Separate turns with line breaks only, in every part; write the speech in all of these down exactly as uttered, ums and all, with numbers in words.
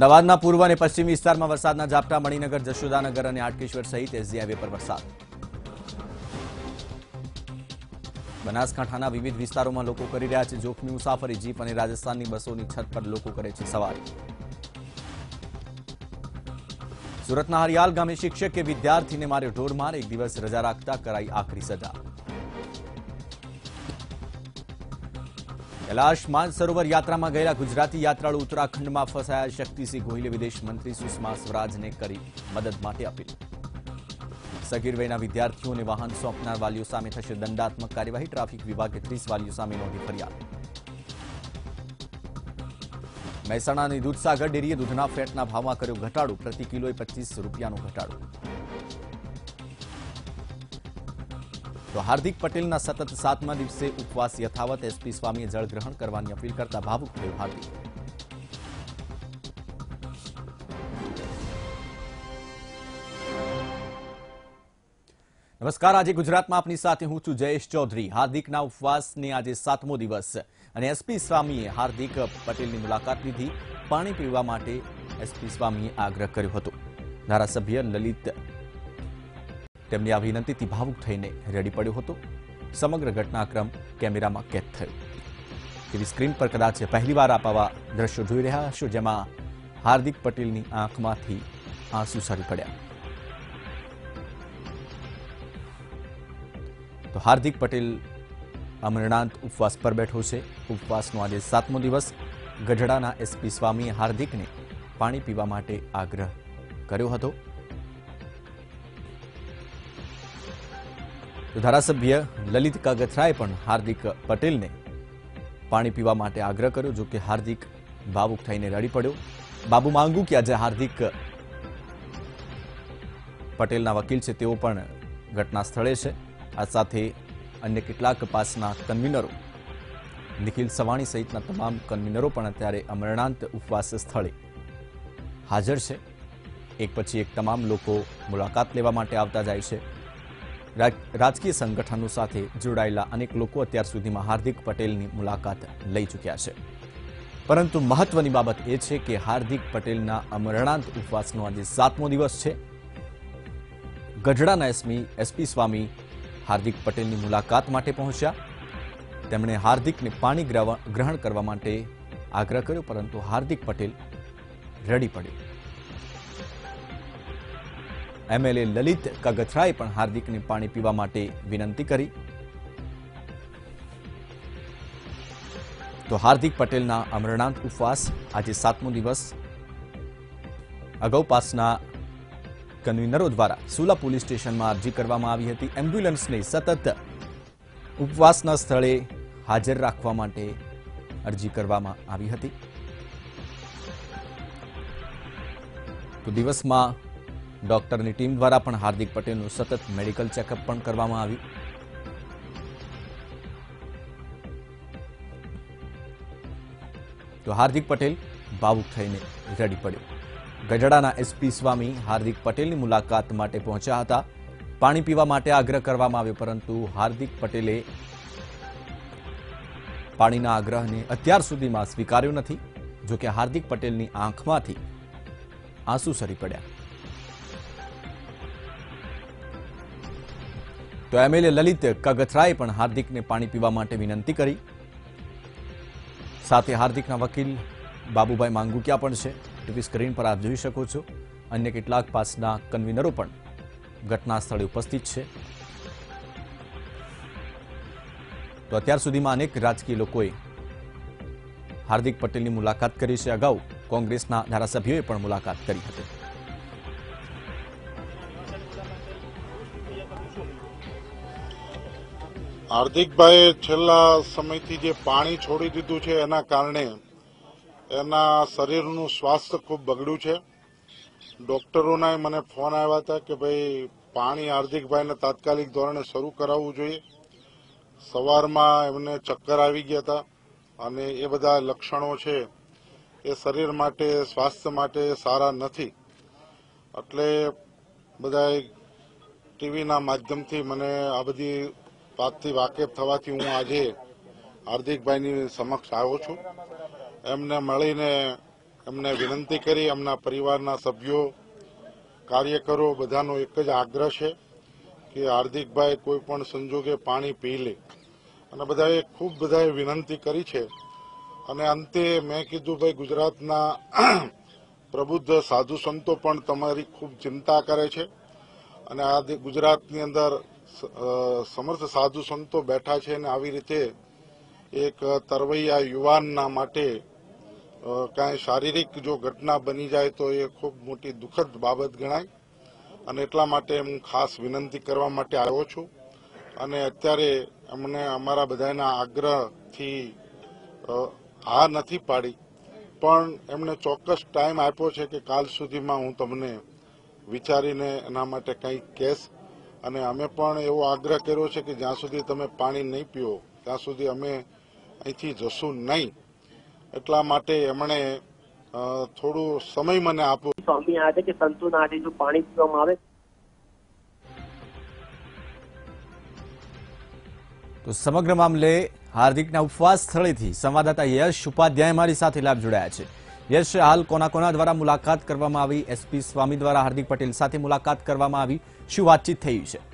અમદાવાદના પૂર્વ અને પશ્ચિમ વિસ્તારમાં વરસાદના ઝાપટા, મણિનગર, જશોદાનગર અને હાટકેશ્વર સહિત એસજી હાઈવે પર વરસાદ. બનાસકાંઠાના વિવિધ વિસ્તારોમાં લોકો કરી રહ્યા છે જોખમી મુસાફરી. જીપ અને રાજસ્થાનની બસોની છત પર લોકો કરે છે સવારી. સુરતના હરિયાલ ગામે શિક્ષકે વિદ્યાર્થીને માર્યો ઢોરમાર. એક દિવસ રજા રાખતા કરાઈ આખરી સજા. કૈલાશ માનસરોવર યાત્રામાં ગયેલા ગુજરાતી યાત્રાળુ ઉત્તરાખંડમાં ફસાયા. શક્તિસિંહ ગોહિલે વિદેશ મંત્રી સુષ્મા સ્વરાજને કરી મદદ માટે અપીલ. સગીર વયના વિદ્યાર્થીઓને વાહન સોંપનાર વાલીઓ સામે થશે દંડાત્મક કાર્યવાહી. ટ્રાફિક વિભાગે ત્રીસ વાલીઓ સામે નોંધી ફરિયાદ. મહેસાણાની દૂધસાગર ડેરીએ દૂધના ફેટના ભાવમાં કર્યો ઘટાડો. પ્રતિ કિલોએ પચીસ રૂપિયાનો ઘટાડો. તો હાર્દિક પટેલના સતત સાતમા દિવસે ઉપવાસ યથાવત. એસપી સ્વામીએ જળ ગ્રહણ કરવાની અપીલ કરતા ભાવુક થયું હાર્દિક. નમસ્કાર, આજે ગુજરાતમાં આપની સાથે હું છું જયેશ ચૌધરી. હાર્દિકના ઉપવાસને આજે સાતમો દિવસ અને એસપી સ્વામીએ હાર્દિક પટેલની મુલાકાત લીધી. પાણી પીવા માટે એસપી સ્વામીએ આગ્રહ કર્યો હતો. ધારાસભ્ય લલિત તેમની આ વિનંતીથી ભાવુક થઈને રડી પડ્યો હતો. સમગ્ર ઘટનાક્રમ કેમેરામાં કેદ થયો. ટીવી સ્ક્રીન પર કદાચ પહેલીવાર આપ આવા દ્રશ્યો જોઈ રહ્યા હશો, જેમાં હાર્દિક પટેલની આંખમાંથી આંસુ સરી પડ્યા. તો હાર્દિક પટેલ અમરનાથ ઉપવાસ પર બેઠો છે. ઉપવાસનો આજે સાતમો દિવસ. ગઢડાના એસપી સ્વામીએ હાર્દિકને પાણી પીવા માટે આગ્રહ કર્યો હતો. તો ધારાસભ્ય લલિત કાગથરાએ પણ હાર્દિક પટેલને પાણી પીવા માટે આગ્રહ કર્યો. જો કે હાર્દિક ભાવુક થઈને રડી પડ્યો. બાબુ માંગુ કે આજે હાર્દિક પટેલના વકીલ છે, તેઓ પણ ઘટના સ્થળે છે. આ સાથે અન્ય કેટલાક પાસના કન્વીનરો, નિખિલ સવાણી સહિતના તમામ કન્વીનરો પણ અત્યારે અમરનાથ ઉપવાસ સ્થળે હાજર છે. એક પછી એક તમામ લોકો મુલાકાત લેવા માટે આવતા જાય છે. રાજકીય સંગઠનો સાથે જોડાયેલા અનેક લોકો અત્યાર સુધીમાં હાર્દિક પટેલની મુલાકાત લઈ ચૂક્યા છે. પરંતુ મહત્વની બાબત એ છે કે હાર્દિક પટેલના અમરનાથ ઉપવાસનો આજે સાતમો દિવસ છે. ગઢડાના એસપી એસપી સ્વામી હાર્દિક પટેલની મુલાકાત માટે પહોંચ્યા. તેમણે હાર્દિકને પાણી ગ્રહણ કરવા માટે આગ્રહ કર્યો, પરંતુ હાર્દિક પટેલ રડી પડ્યો. એમએલએ લલિત કાગથરાએ પણ હાર્દિકને પાણી પીવા માટે વિનંતી કરી. તો હાર્દિક પટેલના અમરનાથ ઉપવાસ આજે સાતમો દિવસ. અગાઉ પાસના કન્વીનરો દ્વારા સુલા પોલીસ સ્ટેશનમાં અરજી કરવામાં આવી હતી. એમ્બ્યુલન્સને સતત ઉપવાસના સ્થળે હાજર રાખવા માટે અરજી કરવામાં આવી હતી. તો દિવસમાં ડોક્ટરની ટીમ દ્વારા પણ હાર્દિક પટેલનું સતત મેડિકલ ચેકઅપ પણ કરવામાં આવ્યું. તો હાર્દિક પટેલ ભાવુક થઈને રડી પડ્યો. ગઢડાના એસપી સ્વામી હાર્દિક પટેલની મુલાકાત માટે પહોંચ્યા હતા. પાણી પીવા માટે આગ્રહ કરવામાં આવ્યો, પરંતુ હાર્દિક પટેલે પાણીના આગ્રહને અત્યાર સુધીમાં સ્વીકાર્યો નથી. જો કે હાર્દિક પટેલની આંખમાંથી આંસુ સરી પડ્યા. તો એમએલએ લલિત કાગથરાએ પણ હાર્દિકને પાણી પીવા માટે વિનંતી કરી. સાથે હાર્દિકના વકીલ બાબુભાઈ માંગુકિયા પણ છે. ટીવી સ્ક્રીન પર આપ જોઈ શકો છો. અન્ય કેટલાક પાસના કન્વીનરો પણ ઘટના સ્થળે ઉપસ્થિત છે. તો અત્યાર સુધીમાં અનેક રાજકીય લોકોએ હાર્દિક પટેલની મુલાકાત કરી છે. અગાઉ કોંગ્રેસના ધારાસભ્યોએ પણ મુલાકાત કરી હતી.
હાર્દિકભાઈએ છેલ્લા સમયથી જે પાણી છોડી દીધું છે એના કારણે એના શરીરનું સ્વાસ્થ્ય ખૂબ બગડ્યું છે. ડોક્ટરોના મને ફોન આવ્યા હતા કે ભાઈ પાણી હાર્દિકભાઈને તાત્કાલિક ધોરણે શરૂ કરાવવું જોઈએ. સવારમાં એમને ચક્કર આવી ગયા હતા અને એ બધા લક્ષણો છે એ શરીર માટે, સ્વાસ્થ્ય માટે સારા નથી. એટલે બધા ટીવીના માધ્યમથી મને આ બધી વાતથી વાકેફ થવાથી હું આજે હાર્દિકભાઈની સમક્ષ આવ્યો છું. એમને મળીને એમને વિનંતી કરી એમના પરિવારના સભ્યો કાર્યકરો બધાનો એક જ આગ્રહ છે કે હાર્દિકભાઈ કોઈ પણ સંજોગે પાણી પી લે અને બધાએ ખૂબ બધાએ વિનંતી કરી છે અને અંતે મેં કીધું ભાઈ ગુજરાતના પ્રબુદ્ધ સાધુ સંતો પણ તમારી ખૂબ ચિંતા કરે છે અને આ ગુજરાતની અંદર સમર્થ સાધુ સંતો બેઠા છે અને આવી રીતે એક તરવૈયા યુવાનના માટે કાંઈ શારીરિક જો ઘટના બની જાય તો એ ખૂબ મોટી દુઃખદ બાબત ગણાય અને એટલા માટે હું ખાસ વિનંતી કરવા માટે આવ્યો છું અને અત્યારે અમને અમારા બધાના આગ્રહથી હા નથી પાડી પણ એમણે ચોક્કસ ટાઈમ આપ્યો છે કે કાલ સુધીમાં હું તમને વિચારીને એના માટે કંઈક કહેશ અને અમે પણ એવો આગ્રહ કર્યો છે કે જ્યાં સુધી તમે પાણી નહીં પીઓ ત્યાં સુધી અમે અહીંથી જશું નહીં એટલા માટે એમણે થોડું સમય મને આપ્યો.
સ્વામી આ છે કે સંતોના હાથે જો પાણી પીવામાં આવે
તો સમગ્ર મામલે હાર્દિકના ઉપવાસ સ્થળેથી સંવાદદાતા યશ ઉપાધ્યાય મારી સાથે લાભ જોડાયા છે. યશ, હાલ કોના કોના દ્વારા મુલાકાત કરવામાં આવી? એસપી સ્વામી દ્વારા હાર્દિક પટેલ સાથે મુલાકાત કરવામાં આવી, શું વાતચીત થઈ છે?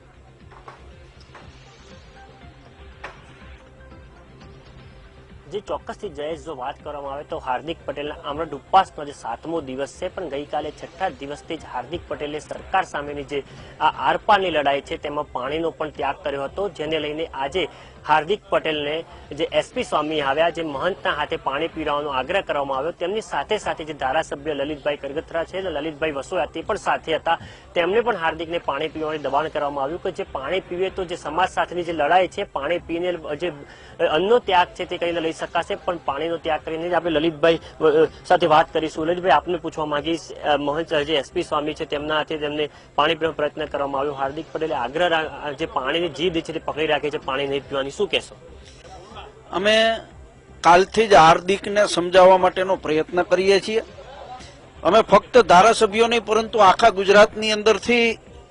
જે ચોક્કસથી જયેશ જો વાત કરવામાં આવે તો હાર્દિક પટેલના આમરણ ઉપવાસનો જે સાતમો દિવસ છે પણ ગઈકાલે છઠ્ઠા દિવસથી જ હાર્દિક પટેલે સરકાર સામેની જે આ આરપારની લડાઈ છે તેમાં પાણીનો પણ ત્યાગ કર્યો હતો, જેને લઈને આજે હાર્દિક પટેલને જે એસપી સ્વામી આવ્યા, જે મહંતના હાથે પાણી પીવડાવવાનો આગ્રહ કરવામાં આવ્યો, તેમની સાથે સાથે જે ધારાસભ્ય લલિતભાઈ કરગથરા છે, લલિતભાઈ વસોયા તે પણ સાથે હતા. તેમને પણ હાર્દિકને પાણી પીવાનું દબાણ કરવામાં આવ્યું કે જે પાણી પીવે તો જે સમાજ સાથેની જે લડાઈ છે, પાણી પીને જે અન્નનો ત્યાગ છે તે કરીને લઈ શકાશે, પણ પાણીનો ત્યાગ કરીને આપણે લલિતભાઈ સાથે વાત કરીશું. લલિતભાઈ, આપને પૂછવા માંગીશ, મહંત જે એસપી સ્વામી છે તેમના હાથે તેમને પાણી પીવાનો પ્રયત્ન કરવામાં આવ્યો, હાર્દિક પટેલે આગ્રહ જે પાણીની જીદ છે તે પકડી રાખી છે પાણી નહીં પીવાની, શું કહેશો?
અમે કાલથી જ હાર્દિકને સમજાવવા માટેનો પ્રયત્ન કરીએ છીએ. અમે ફક્ત ધારાસભ્યો નહીં પરંતુ આખા ગુજરાતની અંદરથી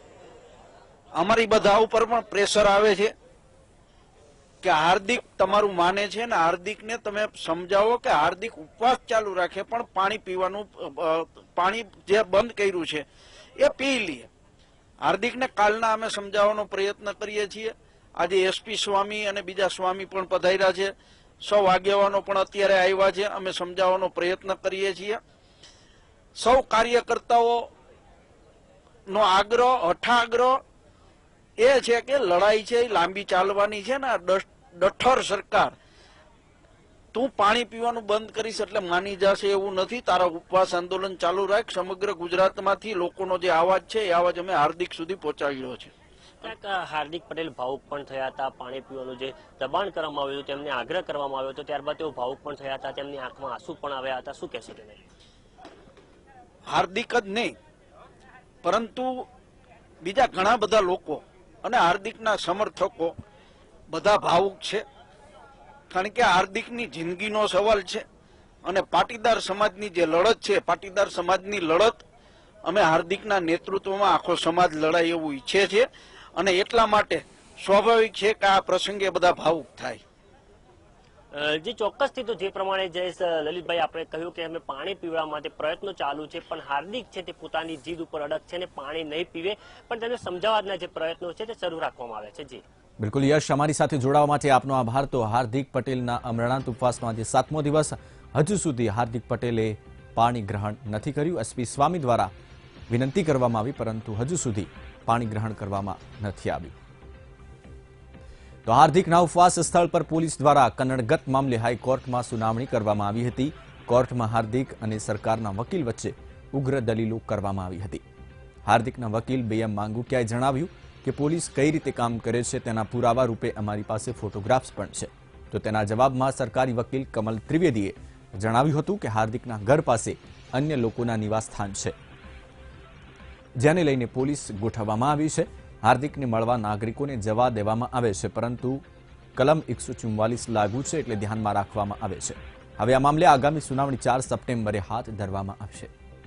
અમારી બધા ઉપર પણ પ્રેશર આવે છે કે હાર્દિક તમારું માને છે ને હાર્દિકને તમે સમજાવો કે હાર્દિક ઉપવાસ ચાલુ રાખે પણ પાણી પીવાનું પાણી જે બંધ કર્યું છે એ પી લે. હાર્દિકને કાલના અમે સમજાવવાનો પ્રયત્ન કરીએ છીએ. આજે એસપી સ્વામી અને બીજા સ્વામી પણ પધાર્યા છે, સૌ આગેવાનો પણ અત્યારે આવ્યા છે. અમે સમજાવવાનો પ્રયત્ન કરીએ છીએ. સૌ કાર્યકર્તાઓ નો આગ્રહ હઠાગ્રહ એ છે કે લડાઈ છે એ લાંબી ચાલવાની છે ને ડઠર સરકાર તું પાણી પીવાનું બંધ કરીશ એટલે માની જશે એવું નથી. તારા ઉપવાસ આંદોલન ચાલુ રાખ. સમગ્ર ગુજરાતમાંથી લોકોનો જે અવાજ છે એ અવાજ અમે હાર્દિક સુધી પહોંચાડ્યો છે.
હાર્દિક પટેલ ભાવુક પણ થયા હતા, પાણી પીવાનું જે દબાણ કરવામાં આવ્યું તેમને આગ્રહ કરવામાં આવ્યો હતો, ત્યારબાદ તેઓ ભાવુક પણ થયા હતા, તેમની આંખમાં આંસુ પણ આવ્યા હતા, શું કહેશો તેને?
હાર્દિક જ નહીં પરંતુ બીજા ઘણા બધા લોકો અને હાર્દિકના સમર્થકો બધા ભાવુક છે, કારણ કે હાર્દિકની જિંદગીનો સવાલ છે અને પાટીદાર સમાજની જે લડત છે, પાટીદાર સમાજની લડત અમે હાર્દિકના નેતૃત્વમાં આખો સમાજ લડાય એવું ઈચ્છે છે અને એટલા માટે સ્વાભાવિક છે કે આ પ્રસંગે બધા ભાવુક થાય.
જે ચોક્કસથી તો જે પ્રમાણે જયેશ લલિતભાઈ આપણે કહ્યું કે અમે પાણી પીવડા માટે પ્રયત્નો ચાલુ છે, પણ હાર્દિક છે તે પોતાની જીદ ઉપર અડગ છે અને પાણી નહીં પીવે, પણ તેને સમજાવવાના જે પ્રયત્નો છે તે શરૂ રાખવામાં આવે છે. જી
બિલકુલ યશ, અમારી સાથે જોડાવા માટે આપનો આભાર. તો હાર્દિક પટેલના અમરણાંત ઉપવાસનો આજે સાતમો દિવસ, હજુ સુધી હાર્દિક પટેલે પાણી ગ્રહણ નથી કર્યું. એસપી સ્વામી દ્વારા વિનંતી કરવામાં આવી પરંતુ હજુ સુધી પાણી ગ્રહણ કરવામાં નથી આવ્યું. તો હાર્દિકના ઉપવાસ સ્થળ પર પોલીસ દ્વારા કન્નડગત મામલે હાઈકોર્ટમાં સુનાવણી કરવામાં આવી હતી. કોર્ટમાં હાર્દિક અને સરકારના વકીલ વચ્ચે ઉગ્ર દલીલો કરવામાં આવી હતી. હાર્દિકના વકીલ બેયમ માંગુકિયાએ જણાવ્યું કે પોલીસ કઈ રીતે કામ કરે છે તેના પુરાવા રૂપે અમારી પાસે ફોટોગ્રાફ્સ પણ છે. તો તેના જવાબમાં સરકારી વકીલ કમલ ત્રિવેદીએ જણાવ્યું હતું કે હાર્દિકના ઘર પાસે અન્ય લોકોના નિવાસસ્થાન છે, જેને લઈને પોલીસ ગોઠવવામાં આવી છે. હાર્દિકને મળવા નાગરિકોને જવા દેવામાં આવે છે, પરંતુ કલમ એકસો ચુમ્વાલીસ લાગુ છે એટલે ધ્યાનમાં રાખવામાં આવે છે. હવે આ મામલે આગામી સુનાવણી ચાર સપ્ટેમ્બરે હાથ ધરવામાં આવશે.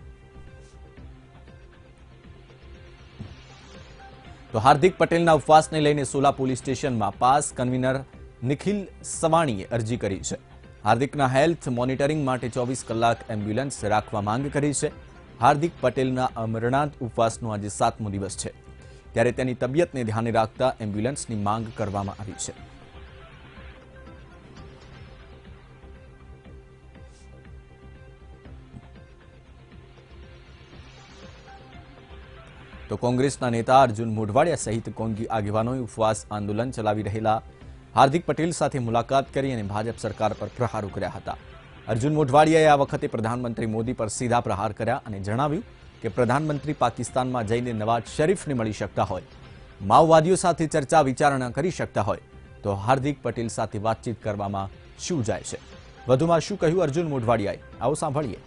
તો હાર્દિક પટેલના ઉપવાસને લઈને સોલા પોલીસ સ્ટેશનમાં પાસ કન્વીનર નિખિલ સવાણીએ અરજી કરી છે. હાર્દિકના હેલ્થ મોનિટરિંગ માટે ચોવીસ કલાક એમ્બ્યુલન્સ રાખવા માંગ કરી છે. હાર્દિક પટેલના અમરનાથ ઉપવાસનો આજે સાતમો દિવસ છે, ત્યારે તેની તબિયતને ધ્યાને રાખતા એમ્બ્યુલન્સની માંગ કરવામાં આવી છે. તો કોંગ્રેસના નેતા અર્જુન મોઢવાડિયા સહિત કોંગી આગેવાનોએ ઉપવાસ આંદોલન ચલાવી રહેલા હાર્દિક પટેલ સાથે મુલાકાત કરી અને ભાજપ સરકાર પર પ્રહારો કર્યા હતા. અર્જુન મોઢવાડિયાએ આ વખતે પ્રધાનમંત્રી મોદી પર સીધા પ્રહાર કર્યા અને જણાવ્યું કે પ્રધાનમંત્રી પાકિસ્તાનમાં જઈને નવાઝ શરીફને મળી શકતા હોય, માઓવાદીઓ સાથે ચર્ચા વિચારણા કરી શકતા હોય, તો હાર્દિક પટેલ સાથે વાતચીત કરવામાં શું જાય છે. વધુમાં શું કહ્યું અર્જુન મોઢવાડિયાએ, આવો સાંભળીએ.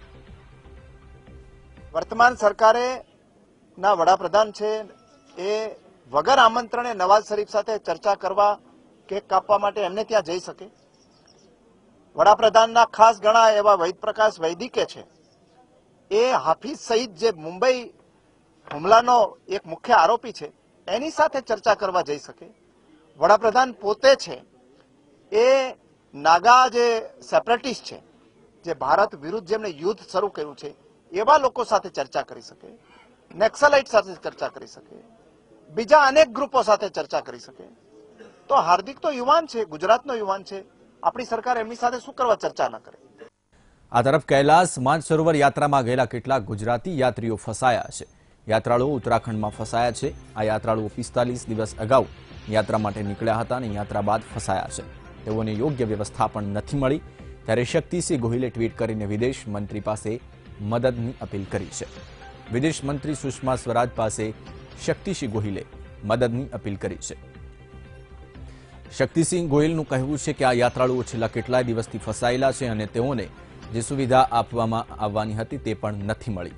વર્તમાન સરકારે ના વડાપ્રધાન છે એ વગર આમંત્રણે નવાઝ શરીફ સાથે ચર્ચા કરવા કેક કાપવા માટે એમને ત્યાં જઈ શકે? વડાપ્રધાનના ખાસ ગણા એવા વૈદપ્રકાશ વૈદિકે છે એ હાફિઝ સઈદ જે મુંબઈ હુમલાનો એક મુખ્ય આરોપી છે એની સાથે ચર્ચા કરવા જઈ શકે? વડાપ્રધાન પોતે છે એ નાગા જે સેપરેટિસ્ટ છે, જે ભારત વિરુદ્ધ જેમણે યુદ્ધ શરૂ કર્યું છે એવા લોકો સાથે ચર્ચા કરી શકે, નેક્સલાઇટ સાથે ચર્ચા કરી શકે, બીજા અનેક ગ્રુપો સાથે ચર્ચા કરી શકે. તો હાર્દિક તો યુવાન છે, ગુજરાતનો યુવાન છે, આપણી સરકાર એમની સાથે શું કરવા ચર્ચા ન કરે?
આ તરફ કૈલાસ માનસરોવર યાત્રામાં ગયેલા કેટલાક ગુજરાતી યાત્રીઓ ફસાયા છે. યાત્રાળુઓ ઉત્તરાખંડમાં ફસાયા છે. આ યાત્રાળુઓ પિસ્તાલીસ દિવસ અગાઉ યાત્રા માટે નીકળ્યા હતા અને યાત્રા બાદ ફસાયા છે. તેઓને યોગ્ય વ્યવસ્થા પણ નથી મળી. ત્યારે શક્તિસિંહ ગોહિલે ટ્વીટ કરીને વિદેશ મંત્રી પાસે મદદની અપીલ કરી છે. વિદેશ મંત્રી સુષ્મા સ્વરાજ પાસે શક્તિસિંહ ગોહિલે મદદની અપીલ કરી છે. શક્તિસિંહ ગોહિલનું કહેવું છે કે આ યાત્રાળુઓ છેલ્લા કેટલાય દિવસથી ફસાયેલા છે અને તેઓને જે સુવિધા આપવામાં આવવાની હતી તે પણ નથી મળી.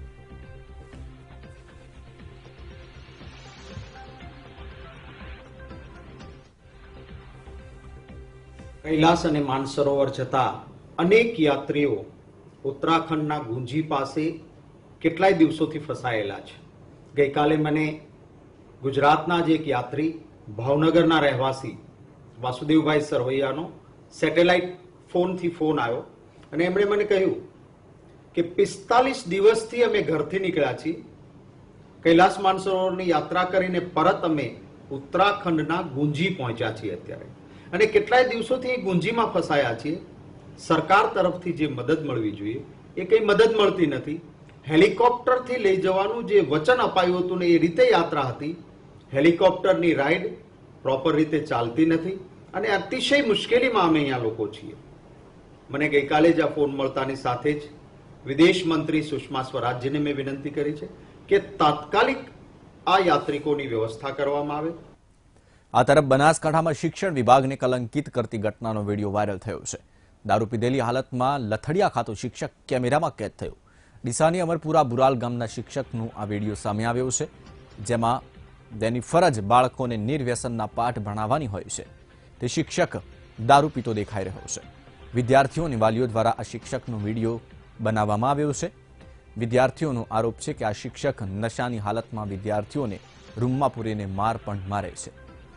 કૈલાસ અને માનસરોવર જતા અનેક યાત્રીઓ ઉત્તરાખંડના ગુંજી પાસે કેટલાય દિવસોથી ફસાયેલા છે. ગઈકાલે મને ગુજરાતના જ એક યાત્રી ભાવનગરના રહેવાસી વાસુદેવભાઈ સરવૈયાનો સેટેલાઇટ ફોનથી ફોન આવ્યો અને એમણે મને કહ્યું કે પિસ્તાલીસ દિવસથી અમે ઘરથી નીકળ્યા છીએ, કૈલાસ માનસરોવરની યાત્રા કરીને પરત અમે ઉત્તરાખંડના ગુંજી પહોંચ્યા છીએ અત્યારે, અને કેટલાય દિવસોથી ગુંજીમાં ફસાયા છીએ. સરકાર તરફથી જે મદદ મળવી જોઈએ એ કંઈ મદદ મળતી નથી. હેલિકોપ્ટરથી લઈ જવાનું જે વચન અપાયું હતું ને એ રીતે યાત્રા હતી, હેલિકોપ્ટરની રાઈડ પ્રોપર રીતે ચાલતી નથી અને અતિશય મુશ્કેલીમાં અમે અહીંયા લોકો છીએ. મને ગઈકાલે જ આ ફોન મળતાની સાથે જ વિદેશ મંત્રી સુષ્મા સ્વરાજજીને મેં વિનંતી કરી છે કે તાત્કાલિક આ યાત્રિકોની વ્યવસ્થા કરવામાં આવે.
આ તરફ બનાસકાંઠામાં શિક્ષણ વિભાગને કલંકિત કરતી ઘટનાનો વિડીયો વાયરલ થયો છે. દારૂ પીધેલી હાલતમાં લથડિયા ખાતો શિક્ષક કેમેરામાં કેદ થયો. ડીસાની અમરપુરા બુરાલ ગામના શિક્ષકનું આ વિડીયો સામે આવ્યો છે, જેમાં તેની ફરજ બાળકોને નિર્વ્યસનના પાઠ ભણાવવાની હોય છે. તે શિક્ષક દારૂ પીતો દેખાઈ રહ્યો છે. વિદ્યાર્થીઓ અને વાલીઓ દ્વારા આ શિક્ષકનો વિડીયો બનાવવામાં આવ્યો છે. વિદ્યાર્થીઓનો આરોપ છે કે આ શિક્ષક નશાની હાલતમાં વિદ્યાર્થીઓને રૂમમાં પૂરીને માર પણ મારે છે.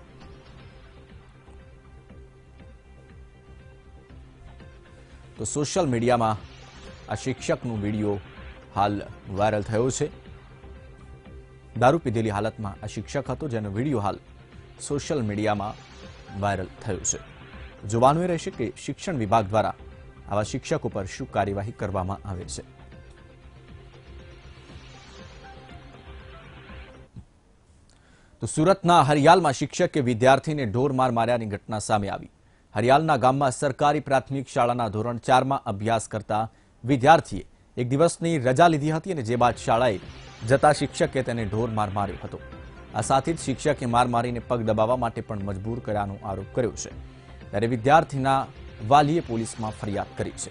તો સોશિયલ મીડિયામાં આ શિક્ષકનો વિડીયો હાલ વાયરલ થયો છે. દારૂ પીધેલી હાલતમાં આ શિક્ષક હતો, જેનો વિડીયો હાલ સોશિયલ મીડિયામાં વાયરલ થયો છે. જોવાનું એ રહેશે કે શિક્ષણ વિભાગ દ્વારા આવા શિક્ષકો પર શું કાર્યવાહી કરવામાં આવે છે. તો સુરતના હરિયાલમાં શિક્ષકે વિદ્યાર્થીને ઢોરમાર માર્યાની ઘટના સામે આવી. હરિયાલના ગામમાં સરકારી પ્રાથમિક શાળાના ધોરણ ચારમાં અભ્યાસ કરતા વિદ્યાર્થીએ એક દિવસની રજા લીધી હતી અને જે બાદ શાળાએ જતા શિક્ષકે તેને ઢોરમાર માર્યો હતો. આ સાથે જ શિક્ષકે માર મારીને પગ દબાવવા માટે પણ મજબૂર કર્યાનો આરોપ કર્યો છે. ત્યારે વિદ્યાર્થીના વાલીએ પોલીસમાં ફરિયાદ કરી છે.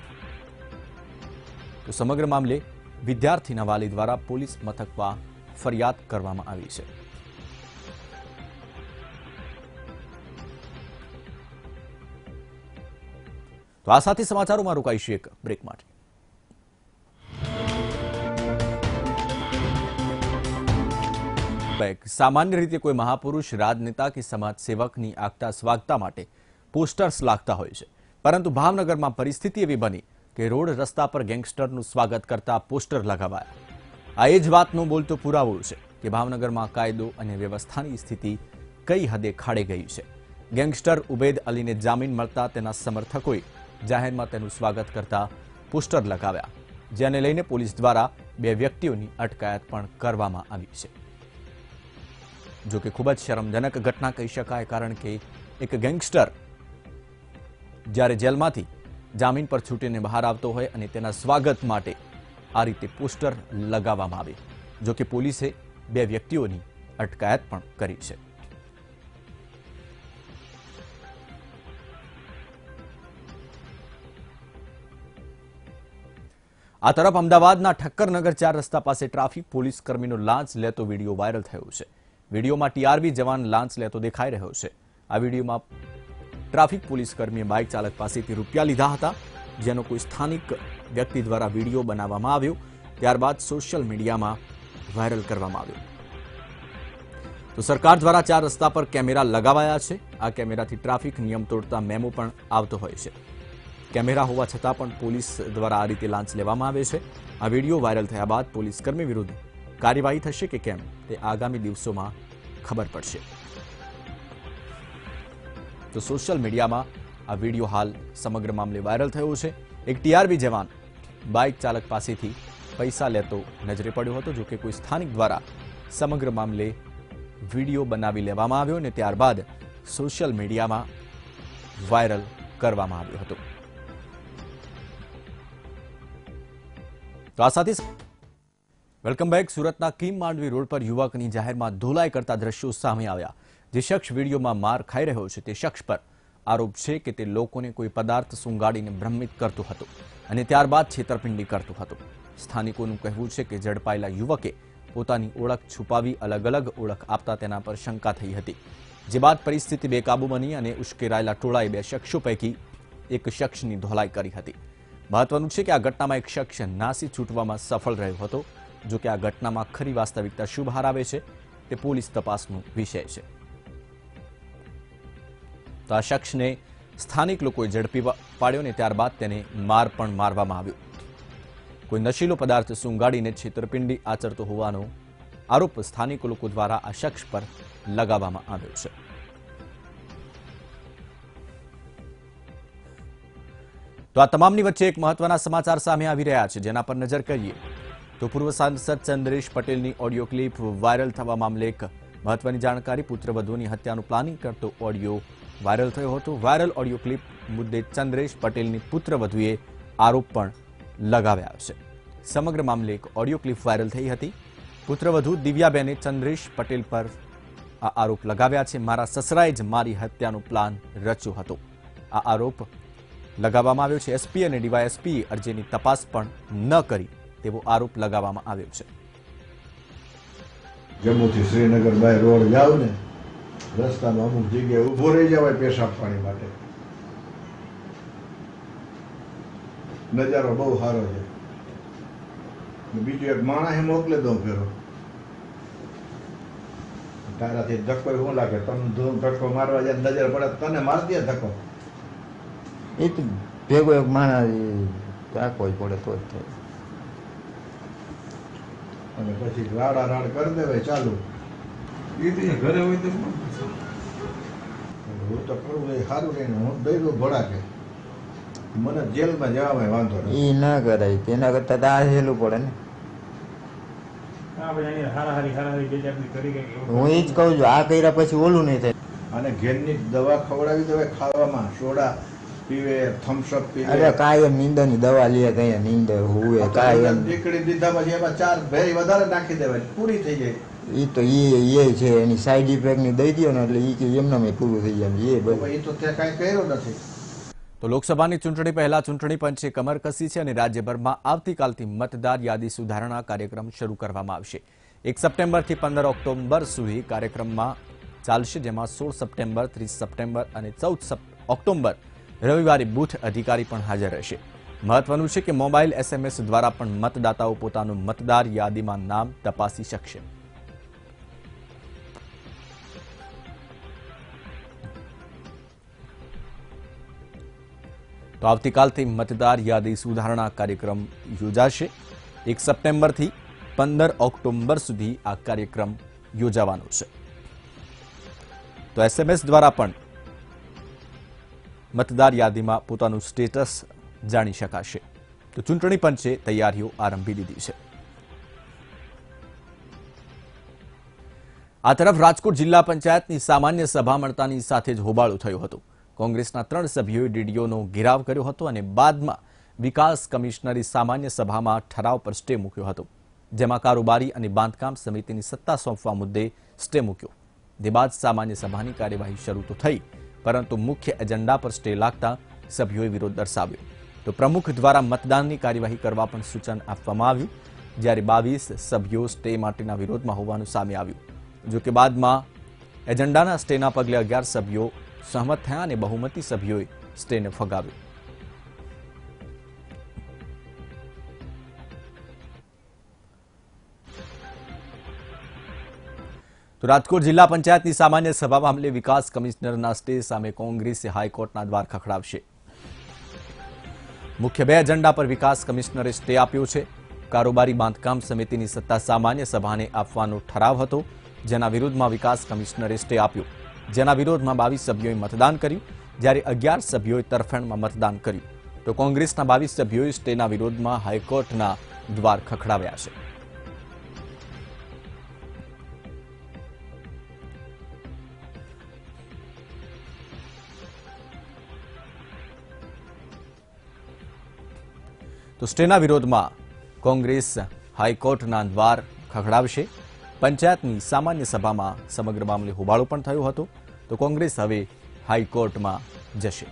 તો સમગ્ર મામલે વિદ્યાર્થીના વાલી દ્વારા પોલીસ મથકમાં ફરિયાદ કરવામાં આવી છે. તો આ સાથે સમાચારોમાં રોકાઈશું એક બ્રેક માટે. સામાન્ય રીતે કોઈ મહાપુરુષ, રાજનેતા કે સમાજ સેવકની આગતા સ્વાગતા માટે પોસ્ટર્સ લાગતા હોય છે. પરંતુ ભાવનગરમાં પરિસ્થિતિ એવી બની કે રોડ રસ્તા પર ગેંગસ્ટરનું સ્વાગત કરતા પોસ્ટર લગાવાયા. આ એ જ વાતનો બોલતો પુરાવો છે કે ભાવનગરમાં કાયદો અને વ્યવસ્થાની સ્થિતિ કઈ હદે ખાડે ગઈ છે. ગેંગસ્ટર ઉબેદ અલીને જામીન મળતા તેના સમર્થકોએ જાહેરમાં તેનું સ્વાગત કરતા પોસ્ટર લગાવ્યા, જેને લઈને પોલીસ દ્વારા બે વ્યક્તિઓની અટકાયત પણ કરવામાં આવી છે. જો કે ખૂબ જ શરમજનક ઘટના કહી શકાય, કારણ કે એક ગેંગસ્ટર જ્યારે જેલમાંથી જામીન પર છૂટીને બહાર આવતો હોય અને તેના સ્વાગત માટે આ રીતે પોસ્ટર લગાવવામાં આવે. જો કે પોલીસે બે વ્યક્તિઓની અટકાયત પણ કરી છે. આ તરફ અમદાવાદના ઠક્કરનગર ચાર રસ્તા પાસે ટ્રાફિક પોલીસ કર્મીનો લાંચ લેતો વિડીયો વાયરલ થયો છે. વિડીયોમાં ટીઆરબી જવાન લાંચ લેતો દેખાઈ રહ્યો છે. આ વિડીયોમાં ટ્રાફિક પોલીસ કર્મીએ બાઇક ચાલક પાસેથી રૂપિયા લીધા હતા, જેનો કોઈ સ્થાનિક વ્યક્તિ દ્વારા વિડીયો બનાવવામાં આવ્યો, ત્યારબાદ સોશિયલ મીડિયામાં વાયરલ કરવામાં આવ્યો. તો સરકાર દ્વારા ચાર રસ્તા પર કેમેરા લગાવાયા છે. આ કેમેરાથી ટ્રાફિક નિયમ તોડતા મેમો પણ આવતો હોય છે. કેમેરા હોવા છતાં પણ પોલીસ દ્વારા આ રીતે લાંચ લેવામાં આવે છે. આ વિડીયો વાયરલ થયા બાદ પોલીસ કર્મી વિરુદ્ધ કાર્યવાહી થશે કે કેમ તે આગામી દિવસોમાં ખબર પડશે. તો સોશિયલ મીડિયામાં આ વિડીયો હાલ સમગ્ર મામલે વાયરલ થયો છે. એક ટીઆરબી જવાન બાઇક ચાલક પાસેથી પૈસા લેતો નજરે પડ્યો હતો. જો કે કોઈ સ્થાનિક દ્વારા સમગ્ર મામલે વિડીયો બનાવી લેવામાં આવ્યો અને ત્યારબાદ સોશિયલ મીડિયામાં વાયરલ કરવામાં આવ્યો હતો. તો આ સાથે વેલકમ બેક. સુરતના કિમ માંડવી રોડ પર યુવકની જાહેરમાં ધોલાઈ કરતા દ્રશ્યો સામે આવ્યા. જે શખ્સ વિડીયોમાં માર ખાઈ રહ્યો છે તે શખ્સ પર આરોપ છે કે તે લોકોને કોઈ પદાર્થ સૂંઘાડીને ભ્રમિત કરતો હતો અને ત્યારબાદ છેતરપિંડી કરતો હતો. સ્થાનિકોનું કહેવું છે કે ઝડપાયેલા યુવકે પોતાની ઓળખ છુપાવી અલગ અલગ ઓળખ આપતા તેના પર શંકા થઈ હતી, જે બાદ પરિસ્થિતિ બેકાબુ બની અને ઉશ્કેરાયેલા ટોળાએ બે શખ્સો પૈકી એક શખ્સની ધોલાઈ કરી હતી. મહત્વનું છે કે આ ઘટનામાં એક શખ્સ નાસી છૂટવામાં સફળ રહ્યો હતો. જો કે આ ઘટનામાં ખરી વાસ્તવિકતા શું બહાર આવે છે તે પોલીસ તપાસનો વિષય છે. તો આ શખ્સને સ્થાનિક લોકોએ ઝડપી પાડ્યો અને ત્યારબાદ તેને માર પણ મારવામાં આવ્યો. કોઈ નશીલો પદાર્થ સૂંઘાડીને છેતરપિંડી આચરતો હોવાનો આરોપ સ્થાનિક લોકો દ્વારા આ શખ્સ પર લગાવવામાં આવ્યો છે. તો આ તમામની વચ્ચે એક મહત્વના સમાચાર સામે આવી રહ્યા છે, જેના પર નજર કરીએ તો પૂર્વ સાંસદ ચંદ્રેશ પટેલની ઓડિયો ક્લિપ વાયરલ થવા મામલે એક મહત્વની જાણકારી. પુત્રવધુની હત્યાનું પ્લાનિંગ કરતો ઓડિયો વાયરલ થયો હતો. વાયરલ ઓડિયો ક્લિપ મુદ્દે ચંદ્રેશ પટેલની પુત્રવધુએ આરોપ પણ લગાવ્યા છે. સમગ્ર મામલે એક ઓડિયો ક્લિપ વાયરલ થઈ હતી. પુત્રવધુ દિવ્યાબેને ચંદ્રેશ પટેલ પર આ આરોપ લગાવ્યા છે. મારા સસરાએ જ મારી હત્યાનો પ્લાન રચ્યો હતો. આ આરોપ લગાવવામાં આવ્યો છે. એસપી અને ડીવાયએસપીએ અરજીની તપાસ પણ ન કરી તેવો આરોપ લગાવવામાં આવ્યો છે.
જમ્મુથી શ્રીનગર બાય રોડ જાવ ને, રસ્તામાં અમુક જગ્યાએ ઊભો રહી જવાય પેશાબ પાણી માટે. નજારો બહુ સારો છે. બીજું એક માણસ મોકલે દઉં ફેરો, તારાથી ધક્કો શું લાગે? તને ધક્કો મારવા જાય નજર પડે તને માર દે ધક્કો.
એ તો ભેગો એક માણસ રાખવો જ પડે તો જ થાય.
અને પછી રાડા રાડ કરી દેવાય ચાલુ. એ તો ઘરે હોય તો હું તો કરું એ સારું રહીને હું દઈ દઉં ભડાકે, મને જેલમાં જવામાં વાંધો નહીં.
એ ના કરાય, તેના કરતા તો આ સહેલું પડે ને. હું એ જ કહું છું, આ કર્યા પછી ઓલું નહીં થાય.
અને ઘેરની દવા ખવડાવી દેવાય, ખાવામાં સોડા પીવે, થમ્સઅપ પીવે.
અરે કાયમ નીંદર ની દવા લે કઈ નીંદર હુએ કાયમ.
દીકરી દીધા પછી એમાં ચાર ભેરી વધારે નાખી દેવાય, પૂરી થઈ જાય.
એ તો એ એ છે એની સાઈડ ઇફેક્ટ ની દઈ દો ને એટલે એ કે એમનામાં પૂરું થઈ જાય. એ બધું
એ તો ત્યાં કાંઈ કર્યો નથી.
તો લોકસભાની ચૂંટણી પહેલા ચૂંટણી પંચે કમર કસી છે અને રાજ્યભરમાં આવતીકાલથી મતદાર યાદી સુધારણા કાર્યક્રમ શરૂ કરવામાં આવશે. એક સપ્ટેમ્બરથી પંદર ઓક્ટોબર સુધી કાર્યક્રમમાં ચાલશે, જેમાં સોળ સપ્ટેમ્બર, ત્રીસ સપ્ટેમ્બર અને ચૌદ ઓક્ટોબર રવિવારે બૂથ અધિકારી પણ હાજર રહેશે. મહત્વનું છે કે મોબાઈલ એસએમએસ દ્વારા પણ મતદાતાઓ પોતાનું મતદાર યાદીમાં નામ તપાસી શકશે. તો આવતીકાલથી મતદાર યાદી સુધારણા કાર્યક્રમ યોજાશે. એક સપ્ટેમ્બરથી પંદર ઓક્ટોબર સુધી આ કાર્યક્રમ યોજાવાનો છે. તો એસએમએસ દ્વારા પણ મતદાર યાદીમાં પોતાનું સ્ટેટસ જાણી શકાશે. તો ચૂંટણી પંચે તૈયારીઓ આરંભી દીધી છે. આ તરફ રાજકોટ જિલ્લા પંચાયતની સામાન્ય સભા મળતાની સાથે જ હોબાળો થયો હતો. કોંગ્રેસના ત્રણ સભ્યોએ ડીડીઓનો ઘેરાવ કર્યો હતો અને બાદમાં વિકાસ કમિશનરી સામાન્ય સભામાં ઠરાવ પર સ્ટે મૂક્યો હતો, જેમાં કારોબારી અને બાંધકામ સમિતિની સત્તા સોંપવા મુદ્દે સ્ટે મૂક્યો. તે બાદ સામાન્ય સભાની કાર્યવાહી શરૂ તો થઈ, પરંતુ મુખ્ય એજન્ડા પર સ્ટે લાગતા સભ્યોએ વિરોધ દર્શાવ્યો. તો પ્રમુખ દ્વારા મતદાનની કાર્યવાહી કરવા પણ સૂચન આપવામાં આવ્યું, જ્યારે બાવીસ સભ્યો સ્ટે માટેના વિરોધમાં હોવાનું સામે આવ્યું. જો કે બાદમાં એજન્ડાના સ્ટેના પગલે અગિયાર સભ્યો સહમત થયા અને બહુમતી સભ્યોએ સ્ટેને ફગાવ્યો. તો રાજકોટ જિલ્લા પંચાયતની સામાન્ય સભા મામલે વિકાસ કમિશનરના સ્ટે સામે કોંગ્રેસે હાઈકોર્ટના દ્વાર ખખડાવશે. મુખ્ય બે એજન્ડા પર વિકાસ કમિશનરે સ્ટે આપ્યો છે. કારોબારી બાંધકામ સમિતિની સત્તા સામાન્ય સભાને આપવાનો ઠરાવ હતો, જેના વિરોધમાં વિકાસ કમિશનરે સ્ટે આપ્યો. જેના વિરોધમાં બાવીસ સભ્યોએ મતદાન કર્યું, જ્યારે અગિયાર સભ્યોએ તરફેણમાં મતદાન કર્યું. તો કોંગ્રેસના બાવીસ સભ્યોએ સ્ટેના વિરોધમાં હાઈકોર્ટના દ્વાર ખખડાવ્યા છે. તો સ્ટેના વિરોધમાં કોંગ્રેસ હાઈકોર્ટના દ્વાર ખખડાવશે. પંચાયતની સામાન્ય સભામાં સમગ્ર મામલે હોબાળો પણ થયો હતો. તો કોંગ્રેસ હવે હાઈકોર્ટમાં જશે.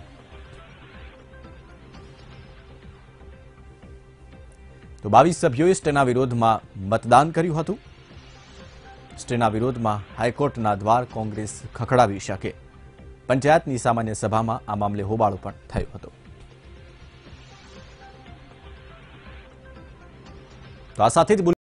તો બાવીસ સભ્યોએ સ્ટેના વિરોધમાં મતદાન કર્યું હતું. સ્ટેના વિરોધમાં હાઈકોર્ટના દ્વાર કોંગ્રેસ ખખડાવી શકે. પંચાયતની સામાન્ય સભામાં આ મામલે હોબાળો પણ થયો હતો. તો આ સાથે જ